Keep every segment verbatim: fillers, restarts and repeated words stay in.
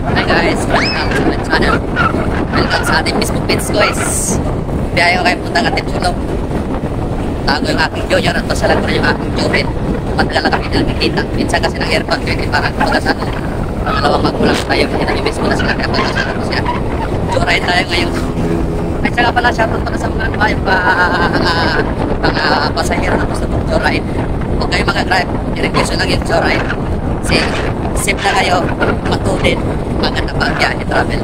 Hi guys, welcome to my channel. Welcome sa ating Facebook page guys. Biyahe ko kayo punta ng Antipolo. Tago yung aking junior at pasalag ko na yung aking jurin. Matagal na kami nakikita. Minsan kasi ng aircon, kaya parang pagkasano. Pangalawang magulang tayo, kaya nag-miss ko na sila kaya pagkasano ko siya. Joyride tayo ngayon. Ay, saka pala, shoutout pala sa mga ano, yung mga pasahero na gusto mong joyride. Huwag kayo mag-drive, i-request lang yung joyride. Kasi safe na kayo, matulid, maganda pa biyahe travel.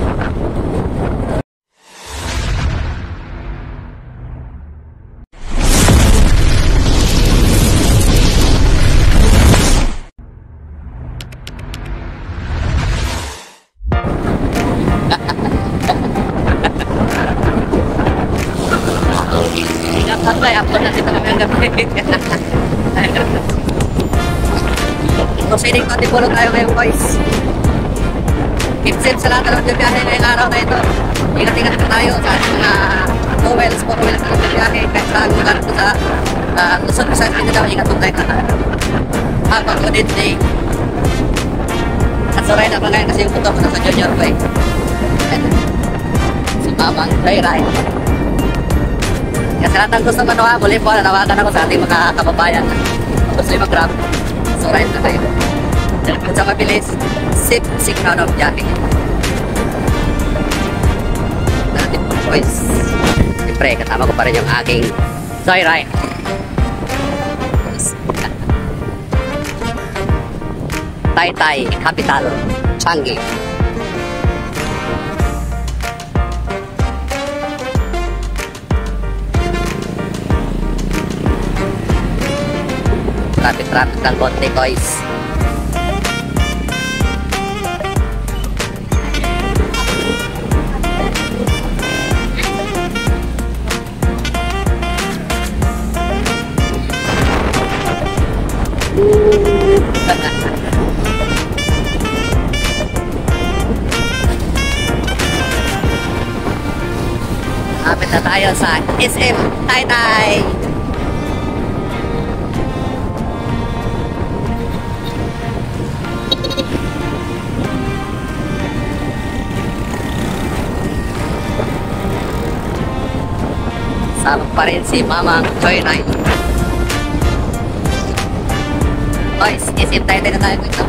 Ay, upload na dito kami ang gabi. Proceeding to Antipolo tayo ngayon guys. Keep safe sa lahat ng biyahe ngayong araw na ito. Ingat-ingat na tayo sa ating mga two wheels, four wheels na biyahe. Kahit sa lugar ko sa uh, Luzon, Visayas, Mindanao, ingat po tayo na. Have a good day. At suray na pa ngayon kasi yung puto ko na sa junior ko eh. Si Mamang Joyride. Kasi lahat ng gusto manoha, muli po, nanawagan ako sa ating mga kababayan. Gusto yung mag-grab, so ride na kayo. Kung sa mabilis, safe, signal of biyahe. Natin po boys. Siyempre, katama ko pa rin yung aking Joyride. Taytay, Capital, Changi. Traffic-traffic ng konti guys. Kapit na tayo sa S M Taytay. Sama pa rin si Mamang Joyride. Guys, S M Taytay na tayo ito.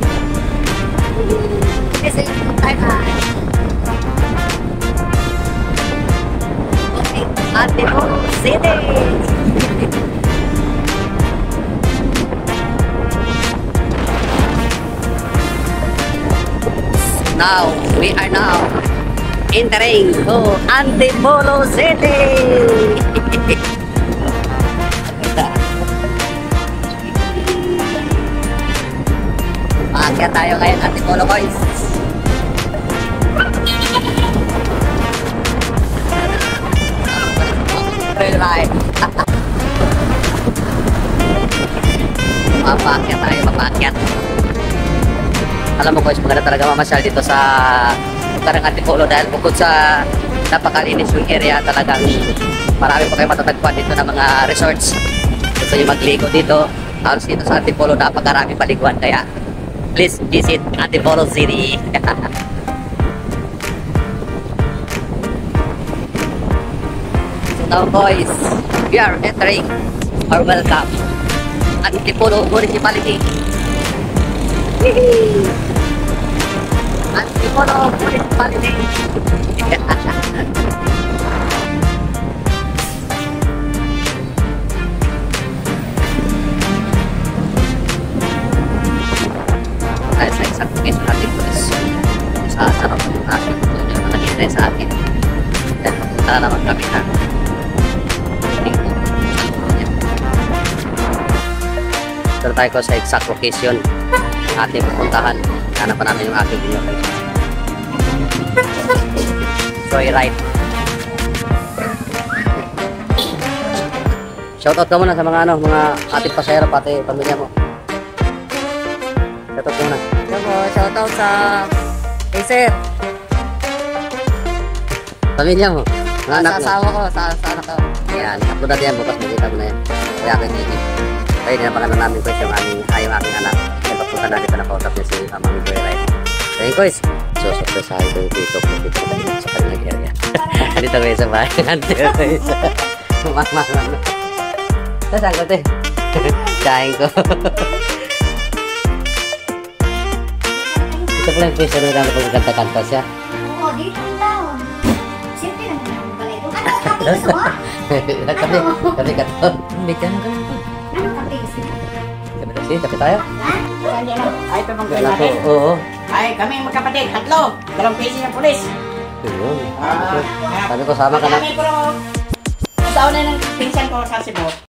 S M Taytay. Okay, Antipolo City. Now, we are now entering to Antipolo City. Maakyat tayo ngayon Antipolo boys. Joyride. Mapaakyat tayo, mapaakyat. Alam mo guys, maganda talaga mamasyal dito sa lugar ng Antipolo dahil bukod sa napakalinis yung area, talagang marami pa kayo matatagpuan dito ng mga resorts. Gusto nyo magligo dito, halos dito sa Antipolo napakarami paliguan, kaya please visit Antipolo City. So now boys, we are entering or welcome Antipolo Municipality. Antipolo Municipality. Tayo sa isang location natin guys. Sa sarap ng ating tuloy na nakintay sa atin. Then punta na naman kami na dito. Dito tayo ko sa exact location ating pupuntahan. Hanap pa namin yung aking location. Joyride. Shoutout ka muna sa mga ano, mga ating pasahero pati pamilya mo. Shoutout ka muna. Hello po, shoutout sa Acer. Pamilya mo. Mga anak Sa mo. asawa ko, sa, sa anak ko. Ayan, upload natin yan bukas, makita mo na yan. Kaya aking T V. Kaya din na pala namin guys yung aming, ay, yung aking anak. Kaya papunta na dito na kausap niya si Mamang Joyride. Kaya guys, susurpresahan ko yung dito kung dito ko dito sa kanyang area. Dito kayo sa bahay. Dito kayo sa... Mama, mama. Saan ko, te? Tsahin ko. Ito pala yung pwesto na lang kung kanta-kanta siya. Oo, dito lang. Siyempre naman ako pala ito. Ano kape gusto mo? Kape, kape ka to. May ka na ka. Ano kape gusto mo? Kape tayo, kape tayo. Ha? Hindi ano? Ay, pamangkin Wala ko, natin. oo. Ay, kami magkapatid, tatlo. Dalawang pesi ng pulis. Ayun. Ah, Sabi ko, sama ka na. Kami pero... Sa una ng pinsan ko sa Cebu,